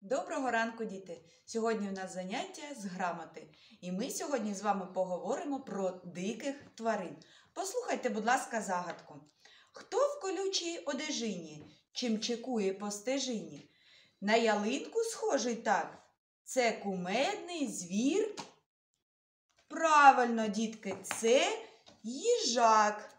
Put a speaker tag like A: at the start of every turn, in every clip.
A: Доброго ранку, діти! Сьогодні у нас заняття з грамоти. І ми сьогодні з вами поговоримо про диких тварин. Послухайте, будь ласка, загадку. Хто в колючій одежині, чим чекує по стежині? На ялинку схожий так? Це кумедний звір? Правильно, дітки, це їжак.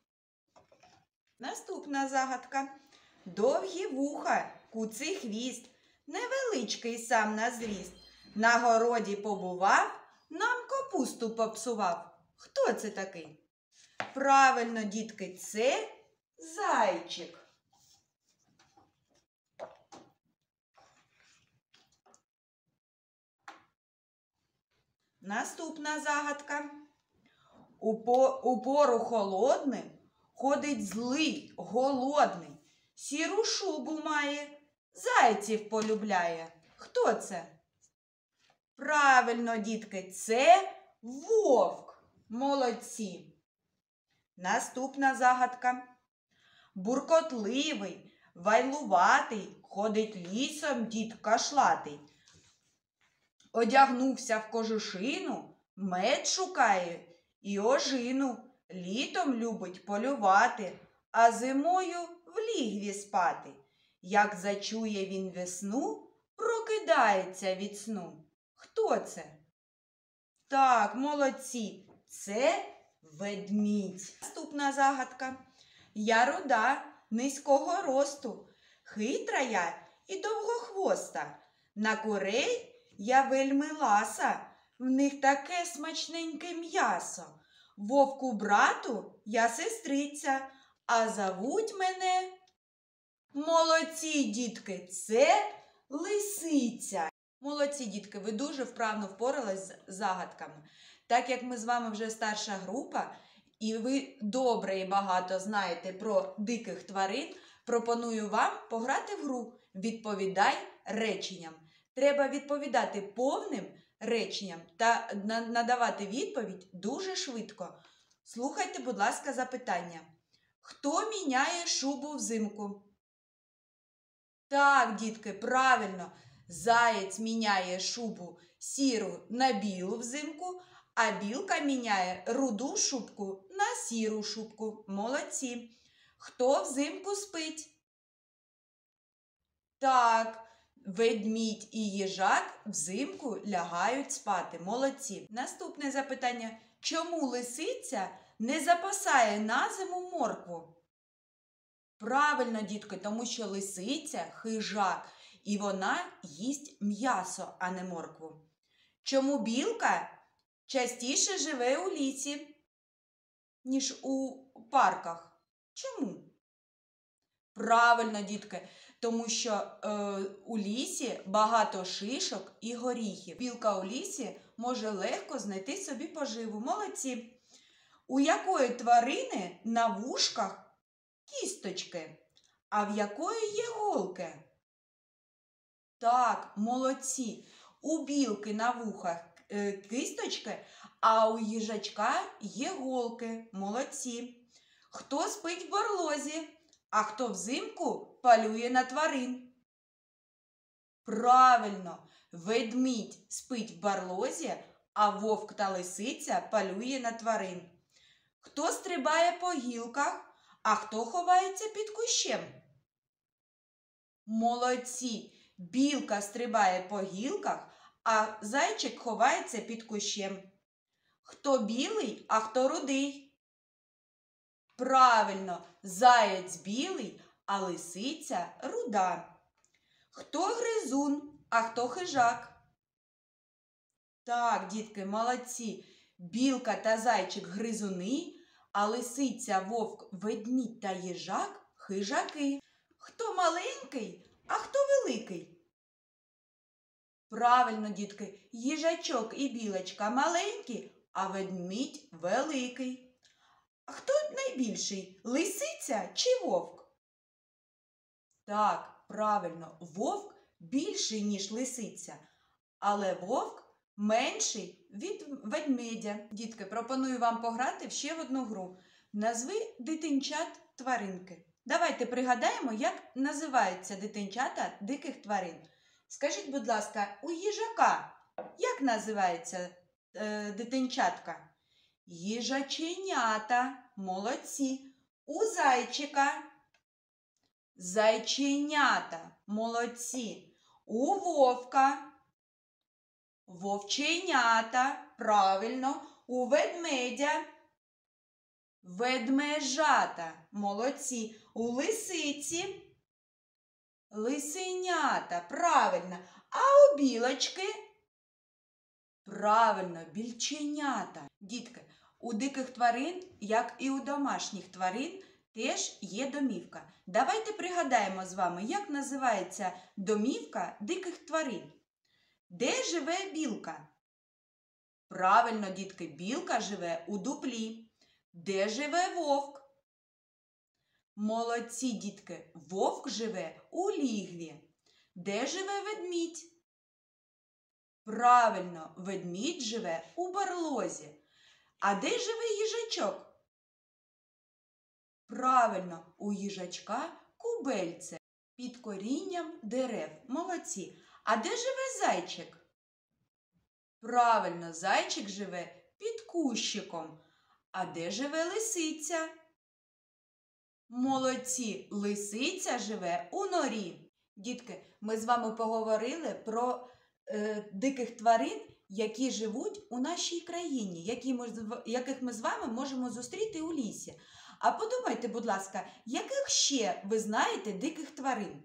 A: Наступна загадка. Довгі вуха, куций хвіст. Невеличкий сам на зріст. На городі побував, нам капусту попсував. Хто це такий? Правильно, дітки, це зайчик. Наступна загадка. У пору холодний ходить злий, голодний. Сіру шубу має. Зайців полюбляє. Хто це? Правильно, дітки, це вовк. Молодці. Наступна загадка. Буркотливий, вайлуватий, ходить лісом дід кашлатий. Одягнувся в кожушину, мед шукає і ожину. Літом любить полювати, а зимою в лігві спати. Як зачує він весну, прокидається від сну. Хто це? Так, молодці, це ведмідь. Наступна загадка. Я руда, низького росту, хитра я і довгохвоста. На курей я вельми ласа, в них таке смачненьке м'ясо. Вовку брату я сестриця, а зовуть мене... Молодці, дітки, це лисиця. Молодці, дітки, ви дуже вправно впорались з загадками. Так як ми з вами вже старша група, і ви добре і багато знаєте про диких тварин, пропоную вам пограти в гру «Відповідай реченням». Треба відповідати повним реченням та надавати відповідь дуже швидко. Слухайте, будь ласка, запитання. Хто міняє шубу взимку? Так, дітки, правильно. Заєць міняє шубу сіру на білу взимку, а білка міняє руду шубку на сіру шубку. Молодці. Хто взимку спить? Так, ведмідь і їжак взимку лягають спати. Молодці. Наступне запитання. Чому лисиця не запасає на зиму моркву? Правильно, дітки, тому що лисиця – хижак, і вона їсть м'ясо, а не моркву. Чому білка частіше живе у лісі, ніж у парках? Чому? Правильно, дітки, тому що у лісі багато шишок і горіхів. Білка у лісі може легко знайти собі поживу. Молодці. У якої тварини на вушках кісточки, а в якої є голки? Так, молодці. У білки на вухах кісточки, а у їжачка є голки. Молодці. Хто спить в барлозі, а хто взимку полює на тварин? Правильно, ведмідь спить в барлозі, а вовк та лисиця полює на тварин. Хто стрибає по гілках, а хто ховається під кущем? Молодці! Білка стрибає по гілках, а зайчик ховається під кущем. Хто білий, а хто рудий? Правильно, заєць білий, а лисиця руда. Хто гризун, а хто хижак? Так, дітки, молодці. Білка та зайчик гризуни, а лисиця, вовк, ведмідь та їжак – хижаки. Хто маленький, а хто великий? Правильно, дітки, їжачок і білочка маленькі, а ведмідь великий. А хто найбільший, лисиця чи вовк? Так, правильно, вовк більший, ніж лисиця, але вовк менший від ведмедя. Дітки, пропоную вам пограти в ще в одну гру. Назви дитинчат тваринки. Давайте пригадаємо, як називаються дитинчата диких тварин. Скажіть, будь ласка, у їжака як називається дитинчатка? Їжаченята. Молодці. У зайчика зайченята. Молодці. У вовка вовченята. Правильно. У ведмедя ведмежата. Молодці. У лисиці лисенята. Правильно. А у білочки? Правильно, більченята. Дітки, у диких тварин, як і у домашніх тварин, теж є домівка. Давайте пригадаємо з вами, як називається домівка диких тварин. Де живе білка? Правильно, дітки, білка живе у дуплі. Де живе вовк? Молодці, дітки, вовк живе у лігві. Де живе ведмідь? Правильно, ведмідь живе у барлозі. А де живе їжачок? Правильно, у їжачка кубельце під корінням дерев. Молодці. А де живе зайчик? Правильно, зайчик живе під кущиком. А де живе лисиця? Молодці, лисиця живе у норі. Дітки, ми з вами поговорили про диких тварин, які живуть у нашій країні, яких ми з вами можемо зустріти у лісі. А подумайте, будь ласка, яких ще ви знаєте диких тварин?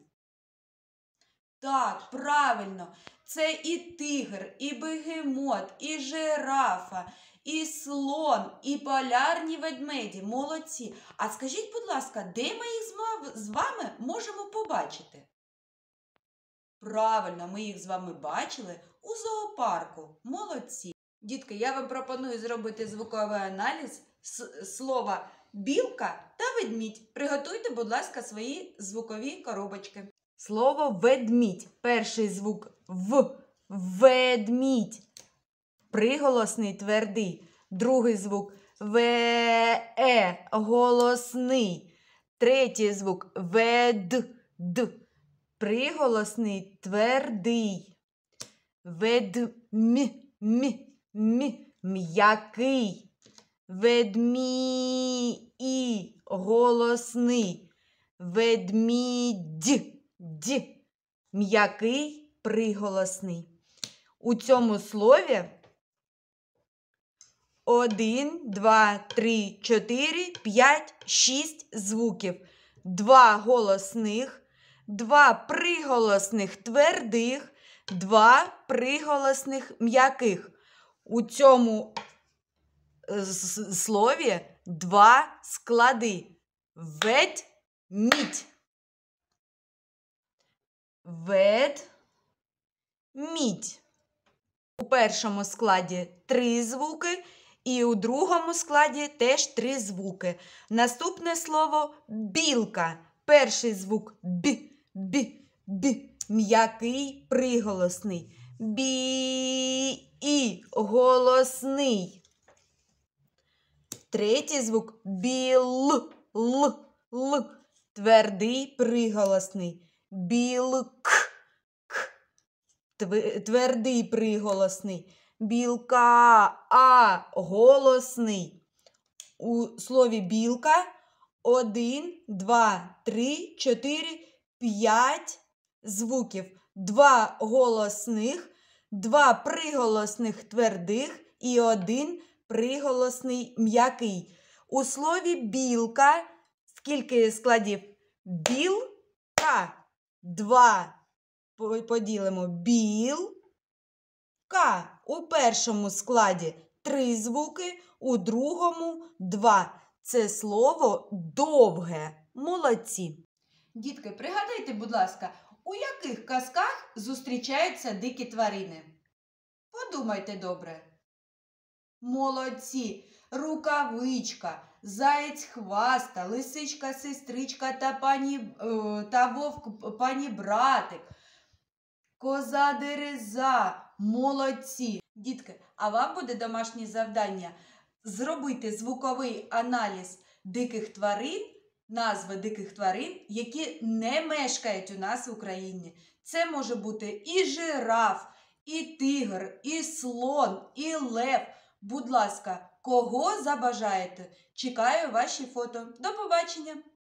A: Так, правильно, це і тигр, і бегемот, і жирафа, і слон, і полярні ведмеді. Молодці. А скажіть, будь ласка, де ми їх з вами можемо побачити? Правильно, ми їх з вами бачили у зоопарку. Молодці. Дітки, я вам пропоную зробити звуковий аналіз слова білка та ведмідь. Приготуйте, будь ласка, свої звукові коробочки. Слово ведмідь. Перший звук В. Ведмідь. Приголосний твердий. Другий звук В-е. Голосний. Третій звук Вед-д. Приголосний твердий. М'який. Ведмій. Голосний. Ведмідь. М'який приголосний. У цьому слові 1, 2, 3, 4, 5, 6 звуків. 2 голосних, 2 приголосних твердих, 2 приголосних м'яких. У цьому слові 2 склади. Ведмідь. Ведмідь. У першому складі 3 звуки і у другому складі теж 3 звуки. Наступне слово білка. Перший звук Б. М'який приголосний. Бі. Голосний. Третій звук біл. Л. Твердий приголосний. Білк. Твердий приголосний. Білка. А. Голосний. У слові білка 1, 2, 3, 4, 5 звуків. 2 голосних, 2 приголосних твердих і 1 приголосний м'який. У слові білка скільки складів? Білка. 2 поділимо. Білка. У першому складі 3 звуки, у другому 2. Це слово довге. Молодці. Дітки, пригадайте, будь ласка, у яких казках зустрічаються дикі тварини? Подумайте добре. Молодці. Рукавичка, заєць хваста, лисичка сестричка та вовк пані братик, коза дереза. Молодці. Дітки, а вам буде домашнє завдання зробити звуковий аналіз диких тварин назви диких тварин, які не мешкають у нас в Україні. Це може бути і жираф, і тигр, і слон, і лев. Будь ласка, кого забажаєте? Чекаю ваші фото. До побачення!